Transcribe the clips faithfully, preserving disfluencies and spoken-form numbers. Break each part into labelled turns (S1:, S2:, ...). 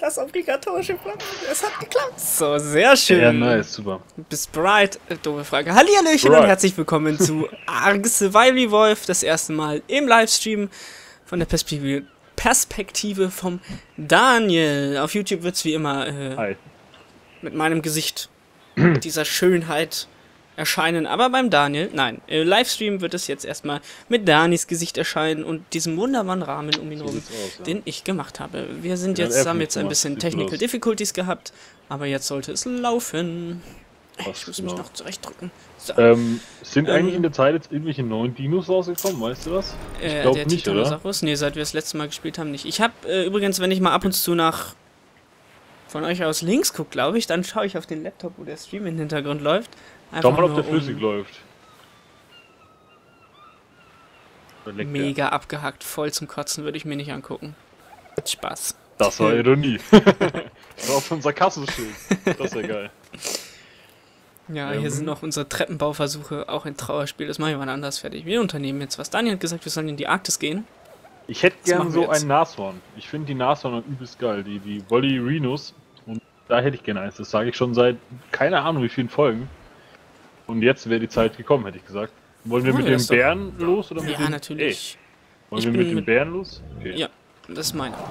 S1: Das obligatorische Pflanzen. Es hat geklappt. So, sehr schön.
S2: Ja, nice, super.
S1: Du bist bereit? Äh, doofe Frage. Hallihallöchen
S2: Right.
S1: und herzlich willkommen zu Ark Survival Evolved. Das erste Mal im Livestream von der Perspektive, Perspektive vom Daniel. Auf YouTube wird es wie immer äh,
S2: Hi.
S1: mit meinem Gesicht, mit dieser Schönheit erscheinen. Aber beim Daniel, nein, im Livestream wird es jetzt erstmal mit Danis Gesicht erscheinen und diesem wunderbaren Rahmen um ihn
S2: So
S1: rum,
S2: sieht's aus, ja.
S1: den ich gemacht habe. Wir sind
S2: Ja,
S1: jetzt,
S2: er
S1: haben
S2: fliegt
S1: jetzt ein
S2: gemacht.
S1: bisschen
S2: Sieht
S1: Technical
S2: gut aus.
S1: Difficulties gehabt, aber jetzt sollte es laufen.
S2: Was
S1: Ich muss mich
S2: genau?
S1: noch zurechtdrücken. So.
S2: Ähm, sind
S1: Ähm,
S2: eigentlich in der Zeit jetzt irgendwelche neuen Dinos rausgekommen, weißt du was? Ich
S1: Äh,
S2: glaube
S1: der
S2: nicht, oder?
S1: Titanosaurus? Nee, seit wir das letzte Mal gespielt haben, nicht. Ich habe äh, übrigens, wenn ich mal ab und zu nach von euch aus links gucke, glaube ich, dann schaue ich auf den Laptop, wo der Stream im Hintergrund läuft.
S2: Schau
S1: Einfach
S2: mal, ob
S1: nur,
S2: der flüssig
S1: um
S2: läuft. Oder leckt der?
S1: Mega abgehackt, voll zum Kotzen, würde ich mir nicht angucken. Spaß.
S2: Das war Ironie. Das war auf unser Kassenschild. Das wäre geil.
S1: Ja,
S2: Ähm.
S1: hier sind noch unsere Treppenbauversuche, auch ein Trauerspiel, das mache ich mal anders fertig. Wir unternehmen jetzt was. Daniel hat gesagt, wir sollen in die Arktis gehen.
S2: Ich hätte
S1: Was
S2: gern
S1: machen wir
S2: so
S1: jetzt?
S2: ein Nashorn. Ich finde die Nashorn übelst geil. Die, die Wolly Rhinos. Und da hätte ich gerne eins. Das sage ich schon seit keine Ahnung wie vielen Folgen. Und jetzt wäre die Zeit gekommen, hätte ich gesagt. Wollen wir
S1: Ja,
S2: mit
S1: ja,
S2: dem
S1: ist doch-
S2: Bären los oder mit
S1: Ja,
S2: dem...
S1: natürlich.
S2: Ey, wollen
S1: Ich
S2: wir
S1: bin
S2: mit dem
S1: mit-
S2: Bären los? Okay.
S1: Ja, das ist meine.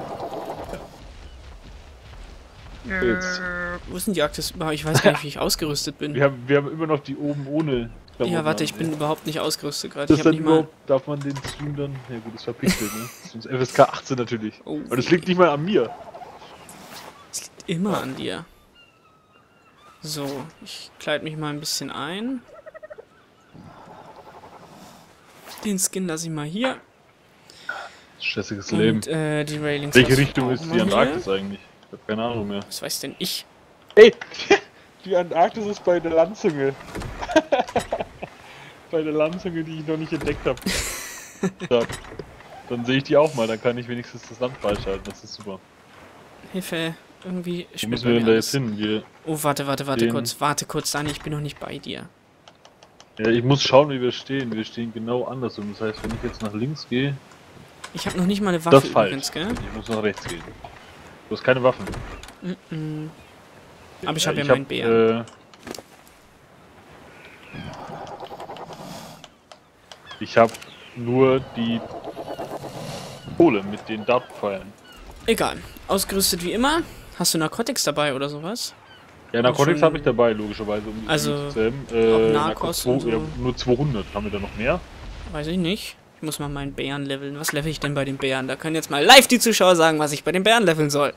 S2: Jetzt.
S1: Wo ist denn die Arktis überhaupt? Ich weiß gar nicht, wie ich ausgerüstet bin.
S2: Wir haben, wir haben immer noch die oben ohne... Klamotten
S1: Ja, warte,
S2: an.
S1: ich bin überhaupt nicht ausgerüstet gerade.
S2: Das
S1: Ich
S2: dann
S1: habe nicht mal...
S2: überhaupt, darf man den Stream dann... Ja gut, das verpixelt, ne? Das ist F S K achtzehn natürlich.
S1: Oh,
S2: Aber das liegt nicht mal an mir.
S1: Es liegt immer an dir. So, ich kleide mich mal ein bisschen ein. Den Skin lasse ich mal hier.
S2: Stressiges Leben.
S1: Und äh, die Railings.
S2: Welche
S1: lasse ich
S2: Richtung
S1: auch
S2: ist
S1: mal
S2: die
S1: hier.
S2: Antarktis eigentlich? Ich hab keine Ahnung mehr.
S1: Was weiß denn ich?
S2: Ey! Die Antarktis ist bei der Landzunge. Bei der Landzunge, die ich noch nicht entdeckt habe. Ja. Dann sehe ich die auch mal, dann kann ich wenigstens das Land freischalten. Das ist super.
S1: Hilfe, irgendwie
S2: Wo
S1: spielt
S2: müssen
S1: bei
S2: wir
S1: mir
S2: denn da
S1: alles.
S2: jetzt hin? Wir,
S1: Oh, warte, warte, warte
S2: Den-
S1: kurz. Warte kurz, Dani, ich bin noch nicht bei dir.
S2: ja, ich muss schauen, wie wir stehen. Wir stehen genau andersrum. Das heißt, wenn ich jetzt nach links gehe,
S1: Ich habe noch nicht mal eine
S2: das
S1: Waffe
S2: ist falsch.
S1: übrigens, gell?
S2: Ich muss nach rechts gehen. Du hast keine Waffen.
S1: Mm-mm. Aber ich habe ja
S2: ich
S1: meinen
S2: hab,
S1: Bären.
S2: Äh, ich habe nur die Kohle mit den Dartpfeilen.
S1: Egal. Ausgerüstet wie immer. Hast du Narcotics dabei oder sowas?
S2: Ja, Narcotics
S1: schon-
S2: habe ich dabei, logischerweise, um die
S1: Also,
S2: zu zähmen.
S1: auch
S2: Äh,
S1: Narcos und
S2: Narcos zwei,
S1: so.
S2: ja, nur zweihundert. Haben wir da noch mehr?
S1: Weiß ich nicht. Ich muss mal meinen Bären leveln. Was level ich denn bei den Bären? Da können jetzt mal live die Zuschauer sagen, was ich bei den Bären leveln soll.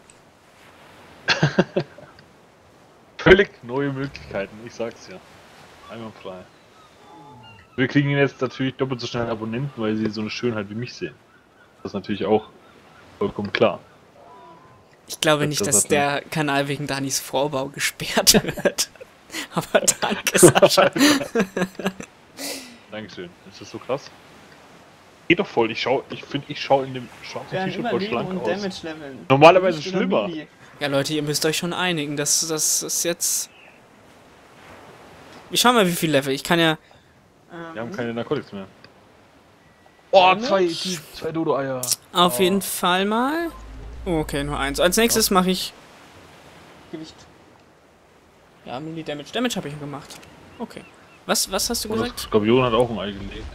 S2: Völlig neue Möglichkeiten, ich sag's ja. Einwandfrei. Wir kriegen jetzt natürlich doppelt so schnell Abonnenten, weil sie so eine Schönheit wie mich sehen. Das ist natürlich auch vollkommen klar.
S1: Ich glaube
S2: Das-
S1: nicht,
S2: das
S1: dass
S2: hat
S1: der Kanal wegen Danis Vorbau gesperrt wird. Aber danke, Sascha.
S2: Dankeschön. Ist das so krass? Geht doch voll. Ich schau, ich finde, ich schau in dem schwarzen T-Shirt voll schlank aus.
S1: leveln.
S2: Normalerweise schlimmer.
S1: Ja, Leute, ihr müsst euch schon einigen. Das, das ist jetzt... Ich schau mal, wie viel Level. Ich kann ja...
S2: Wir haben keine Narcotics mehr. Oh,
S1: Damage?
S2: zwei, zwei Dodo-Eier.
S1: Auf
S2: Oh.
S1: jeden Fall mal... Oh, okay, nur eins. Als nächstes mache ich... Gewicht. Ja, Melee Damage. Damage habe ich ja gemacht. Okay. Was, was hast du
S2: Und das
S1: gesagt?
S2: Skorpion hat auch ein Ei gelegt.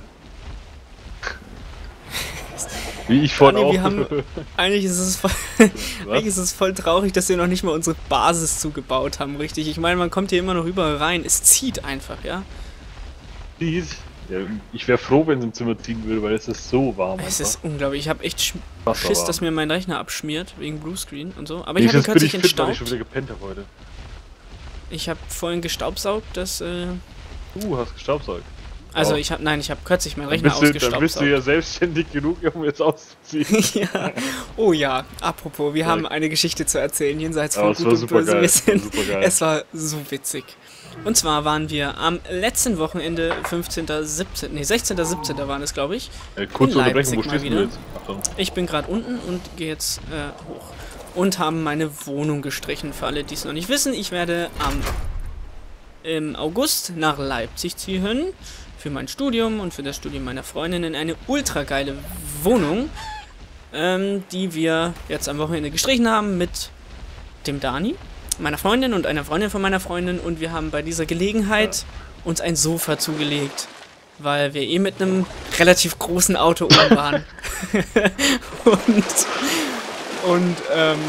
S2: Wie ich vorhin
S1: Ah, nee,
S2: auch.
S1: wir haben- Eigentlich ist es voll... Eigentlich ist es voll traurig, dass wir noch nicht mal unsere Basis zugebaut haben, richtig? Ich meine, man kommt hier immer noch überall rein. Es zieht einfach, ja?
S2: Dies. Ja, ich wäre froh, wenn es im Zimmer ziehen würde, weil es ist so warm.
S1: Es
S2: einfach.
S1: ist unglaublich. Ich habe echt Sch
S2: Wasser
S1: Schiss,
S2: warm.
S1: dass mir mein Rechner abschmiert, wegen Bluescreen und so. Aber ich habe ihn
S2: Wenigstens bin
S1: kürzlich
S2: ich fit, weil ich
S1: entstaubt.
S2: schon wieder gepennt habe heute.
S1: Ich habe vorhin gestaubsaugt, das, äh...
S2: Du hast gestaubsaugt.
S1: Also
S2: Oh.
S1: ich habe, nein, ich habe kürzlich meinen
S2: Dann
S1: Rechner
S2: bist, du, dann bist du
S1: ausgestaubsaugt.
S2: ja selbstständig genug, um jetzt auszuziehen.
S1: Ja. Oh ja, apropos, wir
S2: Ja.
S1: haben eine Geschichte zu erzählen, jenseits von
S2: Aber es
S1: Gut
S2: war
S1: und
S2: super
S1: Böse.
S2: geil.
S1: Wir
S2: Es war
S1: sind,
S2: super geil.
S1: es war so witzig. Und zwar waren wir am letzten Wochenende, fünfzehnten siebzehnten Nee, sechzehnten siebzehnten waren es, glaube ich.
S2: Äh, kurze
S1: In
S2: Unterbrechung, wo
S1: Leipzig mal
S2: stehst du
S1: wieder.
S2: jetzt? Achtung.
S1: Ich bin gerade unten und gehe jetzt äh, hoch. Und haben meine Wohnung gestrichen, für alle, die es noch nicht wissen. Ich werde am im August nach Leipzig ziehen für mein Studium und für das Studium meiner Freundin in eine ultra geile Wohnung, ähm, die wir jetzt am Wochenende gestrichen haben mit dem Dani, meiner Freundin und einer Freundin von meiner Freundin, und wir haben bei dieser Gelegenheit ja. uns ein Sofa zugelegt, weil wir eh mit einem relativ großen Auto oben waren. und und ähm,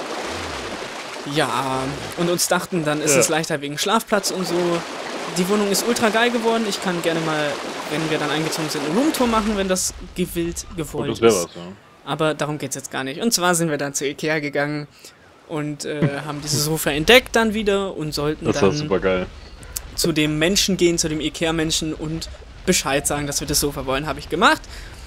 S1: ja, und uns dachten, dann ist ja. es leichter wegen Schlafplatz und so. Die Wohnung ist ultra geil geworden. Ich kann gerne mal, wenn wir dann eingezogen sind, eine Roomtour machen, wenn das gewillt gewollt
S2: das
S1: ist.
S2: Was, ja.
S1: Aber darum geht's jetzt gar nicht. Und zwar sind wir dann zu Ikea gegangen und äh, haben dieses Sofa entdeckt dann wieder und sollten
S2: das
S1: dann
S2: war super geil.
S1: zu dem Menschen gehen, zu dem Ikea-Menschen und Bescheid sagen, dass wir das Sofa wollen. Habe ich gemacht.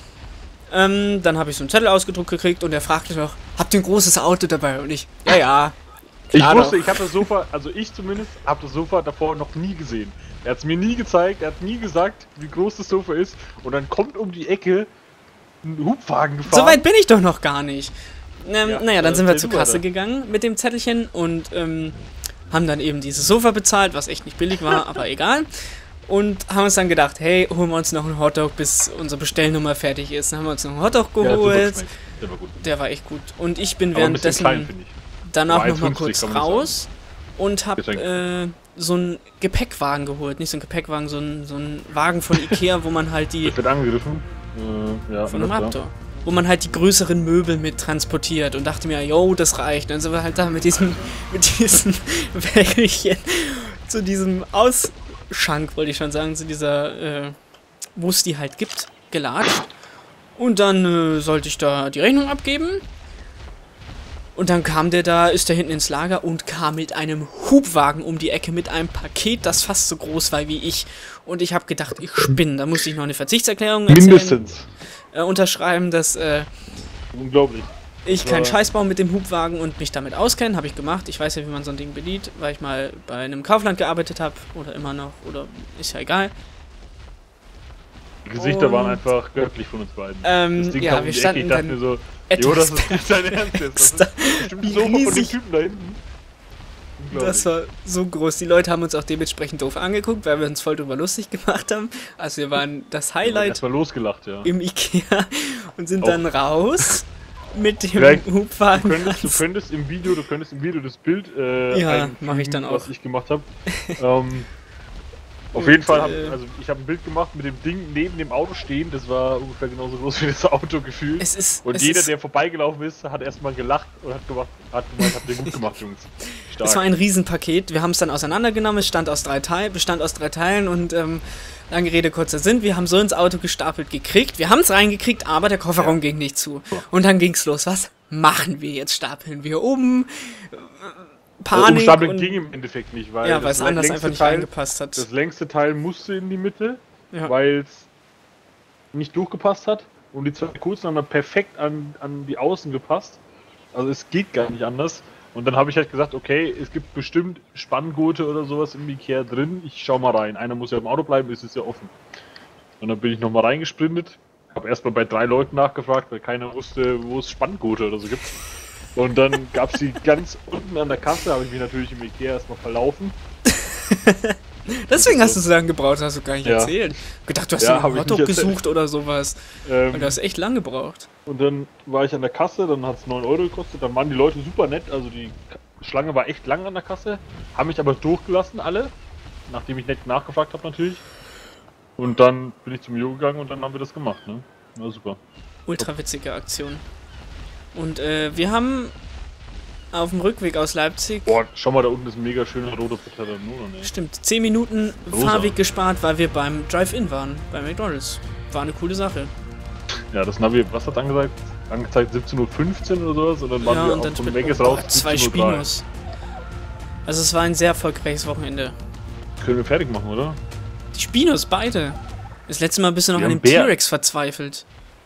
S1: Ähm, dann habe ich so einen Zettel ausgedruckt gekriegt und er fragte noch, habt ihr ein großes Auto dabei? Und ich, ja, ja.
S2: Ich wusste, doch. ich habe das Sofa, also ich zumindest, habe das Sofa davor noch nie gesehen. Er hat es mir nie gezeigt, er hat nie gesagt, wie groß das Sofa ist. Und dann kommt um die Ecke ein Hubwagen gefahren.
S1: So weit bin ich doch noch gar nicht. Ähm,
S2: ja,
S1: naja, dann
S2: äh,
S1: sind wir zur Kasse
S2: weiter.
S1: gegangen mit dem Zettelchen und ähm, haben dann eben dieses Sofa bezahlt, was echt nicht billig war, aber egal. Und haben uns dann gedacht, hey, holen wir uns noch einen Hotdog, bis unsere Bestellnummer fertig ist. Dann haben wir uns noch einen Hotdog geholt.
S2: Ja, der war gut.
S1: Der war echt gut. Und ich bin
S2: aber
S1: währenddessen
S2: klein,
S1: danach nochmal kurz raus und hab äh, so einen Gepäckwagen geholt. Nicht so einen Gepäckwagen, so einen, so einen Wagen von Ikea, wo man halt die...
S2: Das wird angegriffen. Äh, ja,
S1: von einem Raptor. Wo man halt die größeren Möbel mit transportiert und dachte mir, yo, das reicht. Dann sind wir halt da mit diesem, mit diesem Wägelchen zu diesem Ausschank, wollte ich schon sagen, zu dieser, äh, wo es die halt gibt, gelatscht. Und dann äh, sollte ich da die Rechnung abgeben. Und dann kam der da, ist der hinten ins Lager und kam mit einem Hubwagen um die Ecke mit einem Paket, das fast so groß war wie ich. Und ich habe gedacht, ich spinne. Da musste ich noch eine Verzichtserklärung erzählen,
S2: mindestens
S1: äh, unterschreiben, dass äh,
S2: unglaublich.
S1: ich keinen Scheiß baue mit dem Hubwagen und mich damit auskenne. Habe ich gemacht. Ich weiß ja, wie man so ein Ding bedient, weil ich mal bei einem Kaufland gearbeitet habe. Oder immer noch. Oder ist ja egal.
S2: Die Gesichter
S1: und,
S2: waren einfach göttlich von uns beiden.
S1: Ähm,
S2: das Ding
S1: ja,
S2: kam um
S1: wir
S2: die
S1: standen
S2: Ecke, ich dachte
S1: dann
S2: mir so,
S1: etwas
S2: jo, das ist nicht dein Ernst jetzt. Das ist bestimmt so von dem Typen da hinten.
S1: Das war so groß. Die Leute haben uns auch dementsprechend doof angeguckt, weil wir uns voll drüber lustig gemacht haben. Also wir waren das Highlight
S2: erstmal losgelacht, ja.
S1: im Ikea und sind
S2: auch
S1: dann raus mit dem
S2: Vielleicht,
S1: Hubwagen.
S2: Du könntest, du könntest im Video, du könntest im Video das Bild äh,
S1: ja, mache ich dann auch.
S2: was ich gemacht habe. ähm, Auf jeden
S1: und,
S2: Fall, hab,
S1: äh,
S2: also ich habe ein Bild gemacht mit dem Ding neben dem Auto stehen, das war ungefähr genauso groß wie das Auto gefühlt.
S1: Es ist,
S2: und
S1: es
S2: jeder,
S1: ist,
S2: der vorbeigelaufen ist, hat erstmal gelacht und hat gemacht, hat gemeint, habt ihr gut gemacht, Jungs. Stark.
S1: Es war ein Riesenpaket, wir haben es dann auseinandergenommen, es stand aus drei Teilen, bestand aus drei Teilen und ähm, lange Rede, kurzer Sinn, wir haben so ins Auto gestapelt gekriegt, wir haben es reingekriegt, aber der Kofferraum ja. ging nicht zu. Und dann ging's los, was machen wir jetzt? Stapeln wir um? Panik.
S2: Also umstapeln ging im Endeffekt nicht, weil
S1: ja, weil es anders einfach nicht
S2: Teil,
S1: reingepasst hat.
S2: Das längste Teil musste in die Mitte,
S1: ja.
S2: weil es nicht durchgepasst hat. Und die zwei kurzen haben dann perfekt an, an die Außen gepasst. Also es geht gar nicht anders. Und dann habe ich halt gesagt, okay, es gibt bestimmt Spanngurte oder sowas im Ikea drin. Ich schau mal rein. Einer muss ja im Auto bleiben, es ist ja offen. Und dann bin ich nochmal reingesprintet. Habe erstmal bei drei Leuten nachgefragt, weil keiner wusste, wo es Spanngurte oder so gibt. Und dann gab es die ganz unten an der Kasse, habe ich mich natürlich im Ikea erstmal verlaufen.
S1: Deswegen hast du so lange gebraucht, hast du gar nicht
S2: ja.
S1: erzählt. Gedacht, du hast
S2: ja,
S1: einen Hotdog gesucht oder sowas.
S2: Ähm,
S1: und du hast echt lang gebraucht.
S2: Und dann war ich an der Kasse, dann hat es neun Euro gekostet, dann waren die Leute super nett, also die Schlange war echt lang an der Kasse, haben mich aber durchgelassen alle, nachdem ich nett nachgefragt habe natürlich. Und dann bin ich zum Jo gegangen und dann haben wir das gemacht, ne? War super.
S1: Ultra witzige Aktion. Und äh, wir haben auf dem Rückweg aus Leipzig...
S2: Boah, schau mal, da unten ist ein mega schöner roter Potato Nuno, ne?
S1: Stimmt, zehn Minuten
S2: Rosa.
S1: Fahrweg gespart, weil wir beim Drive-In waren, bei McDonald's. War eine coole Sache.
S2: Ja, das Navi, was hat angezeigt? Angezeigt siebzehn Uhr fünfzehn oder sowas und dann waren
S1: ja,
S2: wir
S1: und dann
S2: von
S1: spät-
S2: Megas
S1: oh
S2: raus.
S1: Gott, zwei Spinos. Also es war ein sehr erfolgreiches Wochenende.
S2: Können wir fertig machen, oder?
S1: Die Spinos, beide. Das letzte Mal bist du noch
S2: Wir
S1: an
S2: haben
S1: dem
S2: Bär.
S1: T-Rex verzweifelt.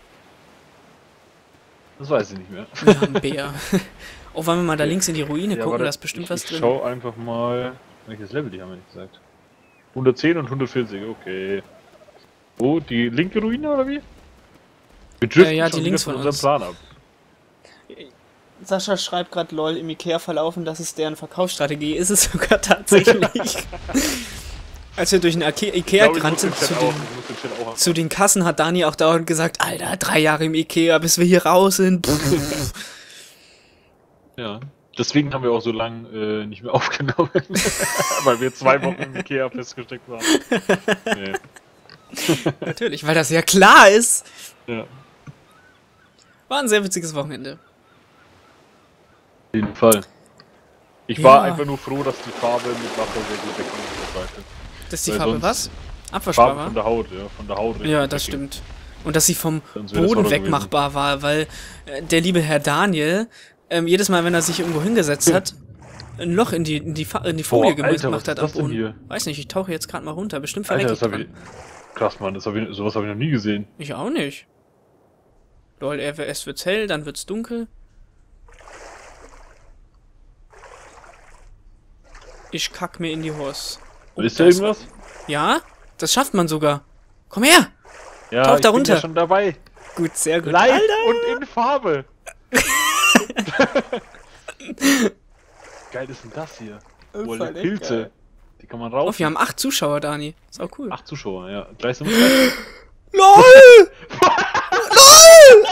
S2: Das weiß ich nicht mehr.
S1: Wir haben Bär. Oh, wollen wir mal da links in die Ruine
S2: Ja,
S1: gucken,
S2: warte,
S1: da ist bestimmt
S2: ich,
S1: was
S2: ich
S1: drin.
S2: Schau einfach mal. Welches Level die haben wir nicht gesagt. hundertzehn und hundertvierzig, okay. Wo? Die linke Ruine oder wie? Wir driften
S1: Äh, ja,
S2: schon
S1: die
S2: wieder
S1: links
S2: von
S1: von
S2: unserem
S1: uns.
S2: Plan ab.
S1: Sascha schreibt gerade lol im Ikea verlaufen, das ist deren Verkaufsstrategie. Ist es sogar tatsächlich. Als wir durch den Ike- Ikea
S2: Ich glaub, ich muss
S1: rannten
S2: den Chat
S1: zu
S2: auch-
S1: den,
S2: ich muss den Chat auch
S1: zu den Kassen, hat Dani auch dauernd gesagt, Alter, drei Jahre im Ikea, bis wir hier raus sind.
S2: Ja. Deswegen haben wir auch so lange äh, nicht mehr aufgenommen. Weil wir zwei Wochen im Ikea festgesteckt waren. Nee.
S1: Natürlich, weil das ja klar ist.
S2: Ja.
S1: War ein sehr witziges Wochenende.
S2: Auf jeden Fall. Ich
S1: Ja.
S2: war einfach nur froh, dass die Farbe mit Wasser sehr gut weggeht auf der Seite.
S1: Dass die
S2: Weil
S1: Farbe
S2: sonst-
S1: was? Abwaschbar
S2: Farbe
S1: war?
S2: von der Haut, ja. Von der Haut.
S1: Ja,
S2: richtig
S1: das
S2: wegging.
S1: stimmt. Und dass sie vom
S2: Sonst wäre das
S1: Boden
S2: Horror
S1: wegmachbar war, weil äh, der liebe Herr Daniel ähm, jedes Mal, wenn er sich irgendwo hingesetzt hat, ein Loch in die, in die, Fa in die Folie
S2: Boah,
S1: gemacht
S2: Alter, was
S1: hat
S2: ist das
S1: am Boden.
S2: denn hier?
S1: Weiß nicht, ich tauche jetzt gerade mal runter. Bestimmt
S2: Alter,
S1: verrecke
S2: das
S1: ich
S2: hab ich...
S1: dran.
S2: Krass, Mann, das hab ich, sowas habe ich noch nie gesehen.
S1: Ich auch nicht. Lol, erst wird's hell, dann wird's dunkel. Ich kack mir in die Hose. Oh,
S2: Ist da
S1: das-
S2: irgendwas?
S1: Ja, das schafft man sogar. Komm her!
S2: Ja,
S1: Tauch
S2: ich
S1: da
S2: bin
S1: runter.
S2: ja schon dabei.
S1: Gut, sehr gut.
S2: Live
S1: Alter!
S2: und in Farbe. Geil ist denn das hier?
S1: Das
S2: Oh,
S1: ist
S2: die
S1: halt echt
S2: Pilze.
S1: geil.
S2: Die kann man
S1: Oh,
S2: raus.
S1: wir haben acht Zuschauer, Dani. Ist auch cool.
S2: Acht Zuschauer, ja. Gleich sind wir
S1: LOL! LOL!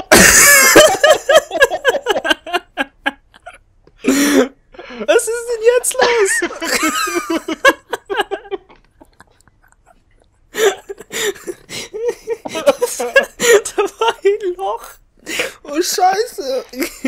S1: Was ist denn jetzt los? Da war ein Loch. Oh, Scheiße.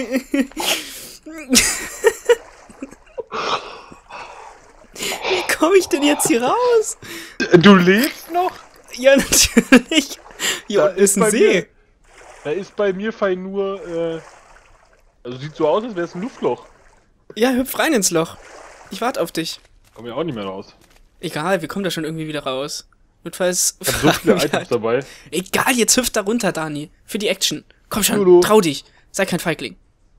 S1: Wie komme ich denn jetzt hier raus?
S2: Du lebst noch?
S1: Ja, natürlich. Hier
S2: Da
S1: unten ist ein
S2: bei
S1: See.
S2: Mir, da ist bei mir fein nur, äh, also sieht so aus, als wäre es ein Luftloch.
S1: Ja, hüpf rein ins Loch. Ich warte auf dich.
S2: Komm ja auch nicht mehr raus.
S1: Egal, wir kommen da schon irgendwie wieder raus. Notfalls
S2: Ich hab so
S1: fragen
S2: viele
S1: wir
S2: Items
S1: halt.
S2: dabei.
S1: Egal, jetzt hüpf da runter, Dani. Für die Action. Komm schon,
S2: Lulu.
S1: trau dich. Sei kein Feigling.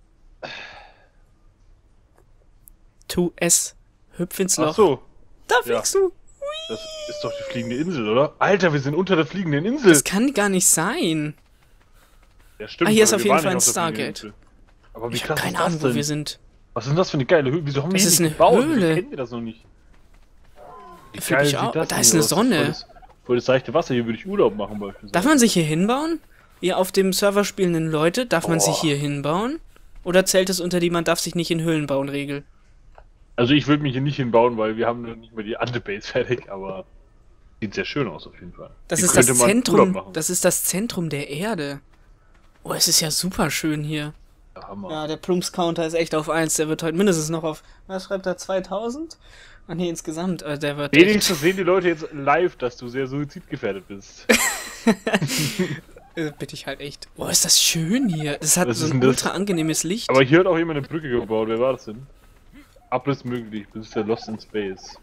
S1: Tu es. Hüpf ins Loch.
S2: Ach so,
S1: Da
S2: ja.
S1: fliegst du.
S2: das ist doch die fliegende Insel, oder? Alter, wir sind unter der fliegenden Insel.
S1: Das kann gar nicht sein.
S2: Ja, stimmt.
S1: Ah, hier ist
S2: aber
S1: auf
S2: wir
S1: jeden
S2: waren
S1: Fall
S2: nicht
S1: ein
S2: auf der fliegenden
S1: Stargate.
S2: Insel. Aber wie
S1: Ich hab
S2: krass
S1: keine
S2: ist das
S1: Ahnung, wo
S2: denn?
S1: wir sind.
S2: Was ist denn das für eine geile Höhle? Wieso haben wir
S1: Es
S2: die
S1: ist
S2: nicht
S1: eine
S2: gebaut?
S1: Höhle.
S2: Wieso kennen wir das noch nicht? Wie
S1: Find
S2: geil
S1: ich
S2: sieht
S1: auch.
S2: das
S1: Da
S2: denn
S1: ist
S2: hier
S1: eine
S2: aus?
S1: Sonne.
S2: Voll das, voll das seichte Wasser, hier würde ich Urlaub machen beispielsweise.
S1: Darf man sich hier hinbauen? Ihr auf dem Server spielenden Leute, darf man
S2: Boah.
S1: sich hier hinbauen? Oder zählt es unter die man darf sich nicht in Höhlen bauen Regel?
S2: Also ich würde mich hier nicht hinbauen, weil wir haben noch nicht mehr die Antebase fertig, aber sieht sehr schön aus auf jeden Fall.
S1: Das
S2: Hier
S1: ist das
S2: könnte man Urlaub
S1: Zentrum,
S2: machen.
S1: das ist das Zentrum der Erde. Oh, es ist ja super schön hier.
S2: Ja, Hammer.
S1: Ja, der Plumps-Counter ist echt auf eins. Der wird heute mindestens noch auf, was schreibt er, zweitausend? Ah nee, insgesamt. Äh, der wird echt,
S2: Wenigstens sehen die Leute jetzt live, dass du sehr suizidgefährdet bist.
S1: äh, bitte ich halt echt. Oh, ist das schön hier. Es hat
S2: Was
S1: so
S2: ist
S1: ein
S2: denn das?
S1: ultra angenehmes Licht.
S2: Aber hier hat auch jemand eine Brücke gebaut. Wer war das denn? Abriss möglich, bis der Lost in Space.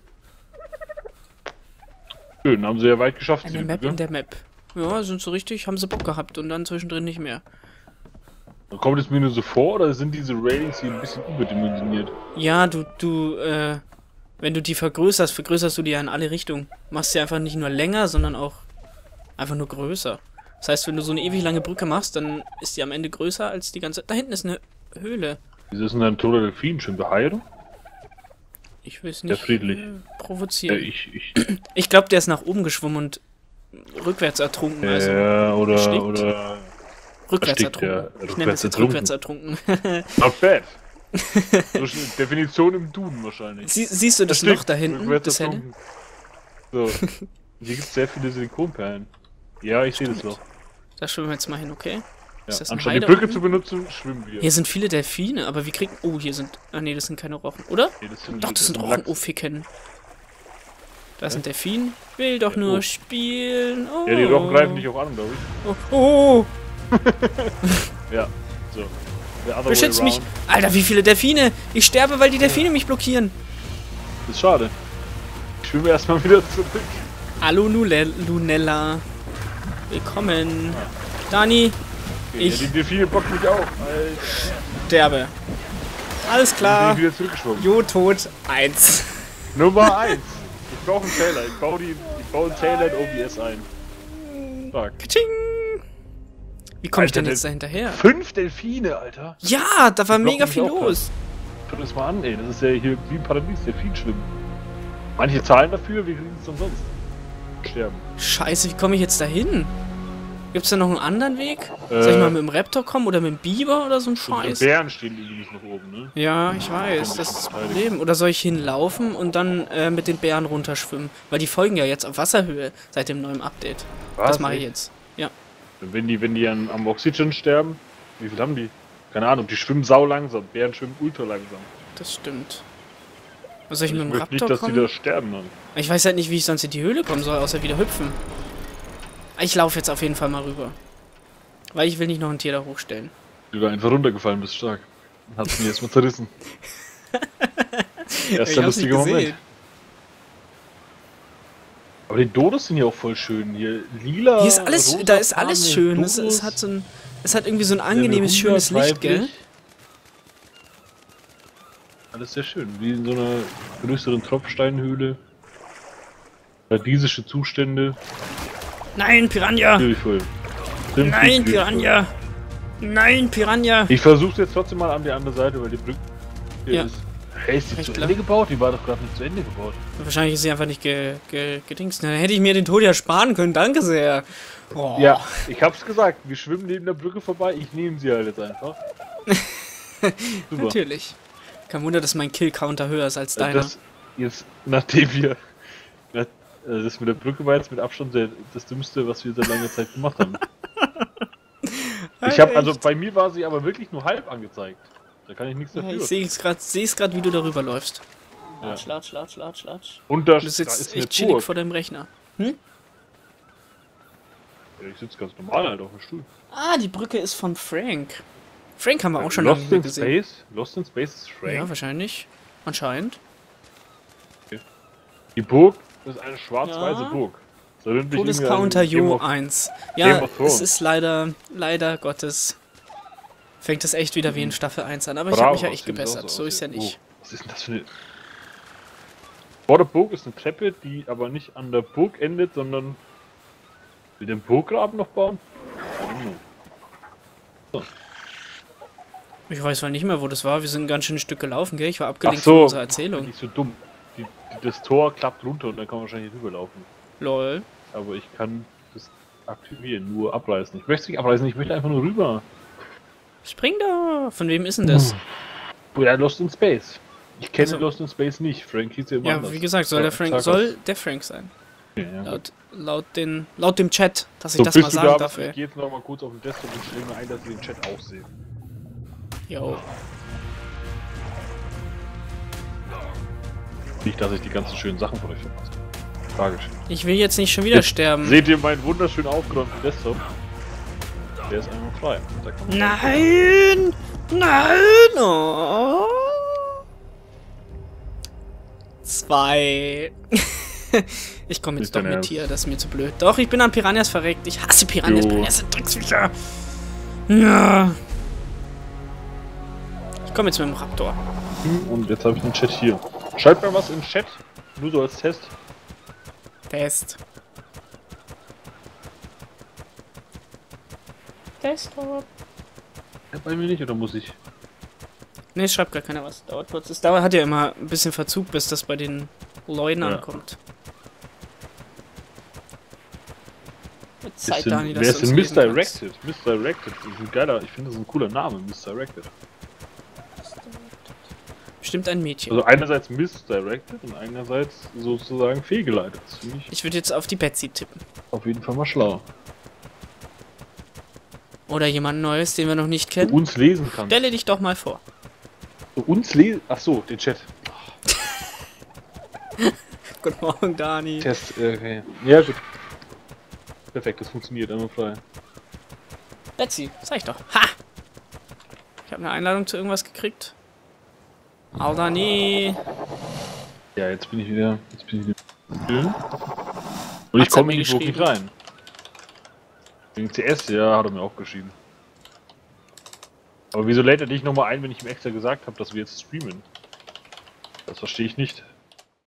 S2: Schön, haben sie ja weit geschafft.
S1: Eine
S2: die
S1: Map
S2: Brücke.
S1: in der Map. Ja, sind so richtig, haben sie Bock gehabt und dann zwischendrin nicht mehr.
S2: Kommt es mir nur so vor, oder sind diese Railings hier ein bisschen überdimensioniert?
S1: Ja, du, du, äh, wenn du die vergrößerst, vergrößerst du die ja in alle Richtungen. Machst sie einfach nicht nur länger, sondern auch einfach nur größer. Das heißt, wenn du so eine ewig lange Brücke machst, dann ist die am Ende größer als die ganze... Da hinten ist eine Höhle.
S2: Wieso ist denn da ein toter Delfin? Schon beheilt?
S1: Ich will es
S2: Der
S1: nicht
S2: friedlich.
S1: äh,
S2: Ja,
S1: provozieren.
S2: ich, ich.
S1: Ich glaube, der ist nach oben geschwommen und rückwärts ertrunken. Also
S2: Ja, oder,
S1: erstickt.
S2: oder.
S1: rückwärts
S2: erstickt,
S1: ertrunken.
S2: ja.
S1: Ich nenne es jetzt
S2: Rückwärts
S1: rückwärts ertrunken.
S2: Not bad. So, Definition im Duden wahrscheinlich.
S1: Sie, siehst du das
S2: Erstickt,
S1: Loch da hinten?
S2: rückwärts
S1: Das helle?
S2: ertrunken. So. Hier gibt es sehr viele Silikonperlen. Ja, ich sehe das Loch.
S1: Da schwimmen wir jetzt mal hin, okay?
S2: Ja.
S1: Ist das eine
S2: Anstatt die
S1: Heide
S2: Brücke
S1: unten?
S2: zu benutzen, schwimmen wir.
S1: Hier sind viele Delfine, aber wie kriegen... Oh, hier sind... Ah nee, das sind keine Rochen, oder?
S2: Nee, das sind,
S1: Doch, das sind
S2: Lachs.
S1: Rochen. Oh, ficken. Da ist
S2: Hä?
S1: ein Delfin. Will doch
S2: Ja,
S1: nur
S2: oh.
S1: spielen. Oh.
S2: Ja, die Rochen greifen dich auch an, glaube ich.
S1: Oh, oh.
S2: Ja, so. The other
S1: Beschützt
S2: way
S1: mich.
S2: around.
S1: Alter, wie viele Delfine. Ich sterbe, weil die Delfine mich blockieren.
S2: Ist schade. Ich schwimme erstmal wieder zurück.
S1: Hallo, Lule Lunella. Willkommen. Dani,
S2: Okay,
S1: Ich-
S2: Ja, die Delfine bocken mich auch. Alter.
S1: sterbe. Alles
S2: Bin
S1: klar.
S2: ich wieder zurückgeschwommen.
S1: Jo, tot. Eins.
S2: Nummer eins. Ich brauche einen Taillight. Ich baue, die, ich baue einen Taillight O B S ein. Stark.
S1: Katsching. Wie komme ich
S2: Alter,
S1: denn jetzt da
S2: Del-
S1: hinterher?
S2: Fünf Delfine, Alter.
S1: Ja, da war
S2: Die
S1: mega
S2: blocken
S1: viel
S2: mich auch
S1: los.
S2: Schau das mal an, ey. Das ist ja hier wie ein Paradies. Delfinschwimmen. Manche zahlen dafür, wir kriegen es umsonst. Sterben.
S1: Scheiße, wie komme ich jetzt da hin? Gibt's da noch einen anderen Weg?
S2: Äh,
S1: Soll ich mal mit dem Raptor kommen oder mit dem Biber oder so ein Scheiß?
S2: Die Bären stehen übrigens noch oben, ne?
S1: Ja, ich weiß, das ist das Problem. Oder soll ich hinlaufen und dann äh, mit den Bären runterschwimmen? Weil die folgen ja jetzt auf Wasserhöhe seit dem neuen Update.
S2: Was?
S1: Das mache ich
S2: Echt?
S1: jetzt. Ja.
S2: Wenn die, wenn die an, am Oxygen sterben, wie viel haben die? Keine Ahnung, die schwimmen sau langsam. Bären schwimmen ultra langsam.
S1: Das stimmt. Was soll ich,
S2: Ich
S1: mit dem
S2: möchte
S1: Raptor
S2: nicht, dass
S1: kommen?
S2: die da sterben dann.
S1: Ich weiß halt nicht, wie ich sonst in die Höhle kommen soll, außer wieder hüpfen. Ich laufe jetzt auf jeden Fall mal rüber. Weil ich will nicht noch ein Tier da hochstellen.
S2: Du da einfach runtergefallen bist, stark. Dann hat's mir erstmal zerrissen. Erster
S1: Ich hab's
S2: lustiger
S1: nicht
S2: Moment.
S1: gesehen.
S2: Aber die Dodos sind ja auch voll schön. Hier lila.
S1: Hier ist alles, da ist alles
S2: rosafarbene
S1: schön. Es,
S2: Dodos.
S1: es hat so ein, es hat irgendwie so ein angenehmes,
S2: Level hundert
S1: schönes Licht, gell?
S2: weiblich. Alles sehr schön. Wie in so einer größeren Tropfsteinhöhle. Paradiesische Zustände.
S1: Nein, Piranha!
S2: Beautiful. Simply
S1: Nein,
S2: beautiful.
S1: Piranha! Nein, Piranha!
S2: Ich versuch's jetzt trotzdem mal an die andere Seite, weil die Brücke hier
S1: Ja.
S2: ist. Hey, ist die
S1: Recht
S2: zu
S1: lang.
S2: Ende gebaut? Die war doch gerade nicht zu Ende gebaut.
S1: Wahrscheinlich ist sie einfach nicht ge, ge, gedingst. Dann hätte ich mir den Tod ja sparen können. Danke sehr. Oh.
S2: Ja, ich hab's gesagt. Wir schwimmen neben der Brücke vorbei. Ich nehme sie halt jetzt einfach. Super.
S1: Natürlich. Kein Wunder, dass mein Kill-Counter höher ist als
S2: Äh,
S1: deiner.
S2: Das jetzt, nachdem wir. Na, äh, das mit der Brücke war jetzt mit Abstand der, das Dümmste, was wir seit langer Zeit gemacht haben. Ich habe also bei mir war sie aber wirklich nur halb angezeigt. Da kann ich nichts
S1: Ja,
S2: dafür.
S1: ich sehe es gerade, sehe es gerade, wie du darüber läufst.
S2: Ja.
S1: Latsch, latsch, latsch, latsch, latsch.
S2: Und da
S1: Du
S2: da
S1: sitzt
S2: ist eine
S1: echt chillig
S2: Burg.
S1: vor deinem Rechner.
S2: Ja, ich sitze ganz normal halt auf dem Stuhl.
S1: Ah, die Brücke ist von Frank. Frank haben wir auch schon lange
S2: Lost
S1: nicht mehr
S2: in
S1: gesehen.
S2: Space? Lost in Space ist Frank.
S1: Ja, wahrscheinlich. Anscheinend.
S2: Die Burg ist eine schwarz-weiße
S1: Ja.
S2: Burg. Das erinnert mich irgendwie
S1: Todescounter
S2: an Game
S1: Jo
S2: of-
S1: eins.
S2: Game
S1: Ja,
S2: of Thrones.
S1: es ist leider, leider Gottes, fängt es echt wieder wie in Staffel eins an. Aber ich
S2: Bravo,
S1: habe mich ja echt
S2: sieht
S1: gebessert.
S2: aus
S1: So ist ja
S2: hier.
S1: nicht.
S2: Oh, was ist denn das für eine... Vor der Burg ist eine Treppe, die aber nicht an der Burg endet, sondern... Will den Burggraben noch bauen? I don't know.
S1: Ich weiß mal nicht mehr, wo das war. Wir sind ein ganz schönes Stück gelaufen, gell? Ich war abgelenkt
S2: Ach so,
S1: von unserer Erzählung.
S2: nicht so dumm. Die, die, das Tor klappt runter und dann kann man wahrscheinlich rüberlaufen.
S1: Lol.
S2: Aber ich kann das aktivieren, nur abreißen. Ich möchte es nicht abreißen, ich möchte einfach nur rüber.
S1: Spring da! Von wem ist denn das?
S2: Ja, Lost in Space. Ich kenne
S1: Also-
S2: Lost in Space nicht. Frank hieß ja immer
S1: Ja,
S2: anders.
S1: wie gesagt, soll
S2: Ja,
S1: der Frank,
S2: sag
S1: soll der Frank sein.
S2: das. Ja, ja.
S1: Laut, laut, den, laut dem Chat, dass ich
S2: So,
S1: das
S2: bist
S1: mal
S2: du
S1: sagen
S2: da?
S1: darf,
S2: Ich
S1: ey.
S2: gehe jetzt noch mal kurz auf den Desktop und stelle mir ein, dass wir den Chat auch sehen.
S1: Jo.
S2: Nicht, dass ich die ganzen schönen Sachen von euch verpasse. Tragisch.
S1: Ich will jetzt nicht schon wieder sterben.
S2: Seht ihr meinen wunderschön aufgeräumten Desktop? Der ist einfach frei. Da kann man
S1: Nein! Nein! Oh. Zwei. Ich komme jetzt
S2: Nicht
S1: doch
S2: dein
S1: mit
S2: Ernst.
S1: hier, das ist mir zu blöd. Doch, ich bin an Piranhas verreckt. Ich hasse Piranhas.
S2: Jo.
S1: Piranhas sind Drecksviecher. Ja. Ich komme jetzt mit dem Raptor.
S2: Und jetzt habe ich den Chat hier. Schreibt mal was im Chat. Nur so als Test.
S1: Test. Desktop.
S2: Ja, bei mir nicht, oder muss ich?
S1: Ne, es schreibt gar keiner was. Dauert kurz. Es dauert, hat ja immer ein bisschen Verzug, bis das bei den Leuten
S2: Ja.
S1: ankommt. Mit Zeit,
S2: Ist denn,
S1: Dani, dass
S2: wer
S1: du
S2: ist denn
S1: uns lesen kannst.
S2: Misdirected? Misdirected. Das ist ein geiler, ich finde das ist ein cooler Name, Misdirected.
S1: Bestimmt ein Mädchen.
S2: Also einerseits Misdirected und einerseits sozusagen fehlgeleitet. Das finde ich
S1: Ich würde jetzt auf die Betsy tippen.
S2: auf jeden Fall mal schlau.
S1: Oder jemand Neues, den wir noch nicht
S2: Du
S1: kennen.
S2: uns lesen kannst.
S1: Stelle dich doch mal vor.
S2: Du uns lesen. Ach so, den Chat.
S1: Guten Morgen, Dani.
S2: Test, äh, okay. Ja, gut. Perfekt, das funktioniert einmal frei.
S1: Betsy, sag ich doch. Ha! Ich habe eine Einladung zu irgendwas gekriegt. Au, Dani.
S2: Ja, jetzt bin ich wieder. Jetzt bin ich wieder. Schön. Und ich
S1: Hat's
S2: komme
S1: mir
S2: nicht wirklich
S1: geschrieben?
S2: rein. Wegen C S, ja, hat er mir auch geschrieben. Aber wieso lädt er dich nochmal ein, wenn ich ihm extra gesagt habe, dass wir jetzt streamen? Das verstehe ich nicht.